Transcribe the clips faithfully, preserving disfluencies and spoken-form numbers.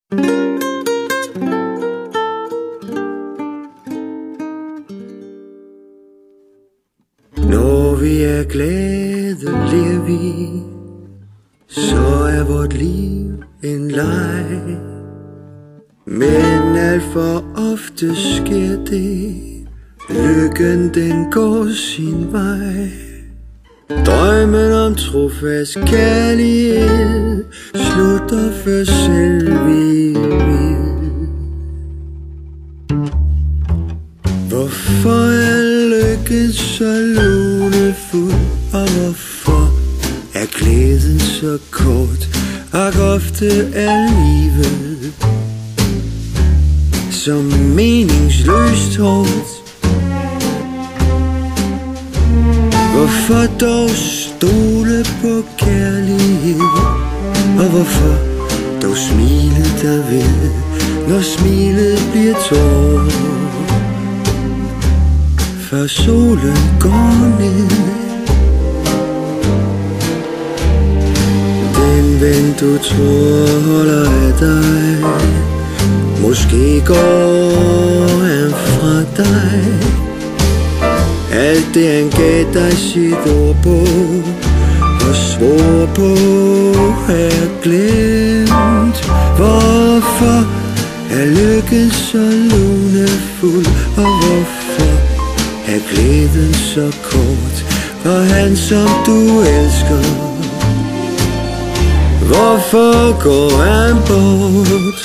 Når vi er glade, ler vi, så er vort liv en leg. Men alt for ofte sker det, lykken den går sin vej. Drømmen om trofast kærlighed slutter før selv vi vil. Hvorfor er lykken så lunefuld, og hvorfor er glæden så kort, og ofte er livet så meningsløst hårdt? Hvorfor dog stole på kærlighed, og hvorfor dog smile der ved, når smilet bliver tårer? Før solen går ned, den ven du tror holder af dig, måske går han fra dig. Alt det han gav dig sit ord på og svor på er glemt. Hvorfor er lykken så lunefuld, og hvorfor er glæden så kort for han som du elsker? Hvorfor går han bort?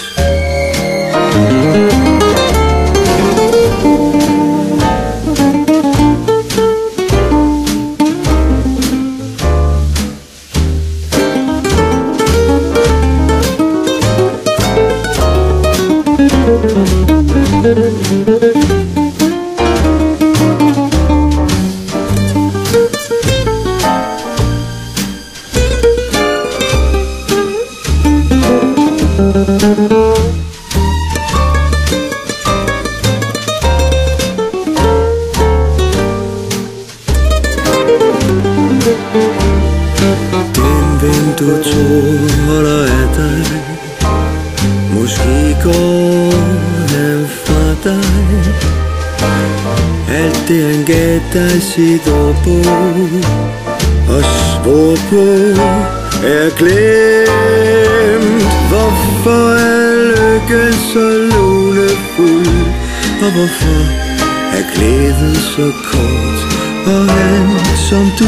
Den ven du tror holder af dig, måske går han fra dig. Alt det han gav dig sit ord på og svor på er glemt. Hvorfor er lykken så lunefuld, og hvorfor er glæden så kort, og han som du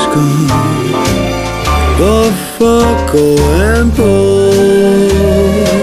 elsker? Hvorfor går han bort?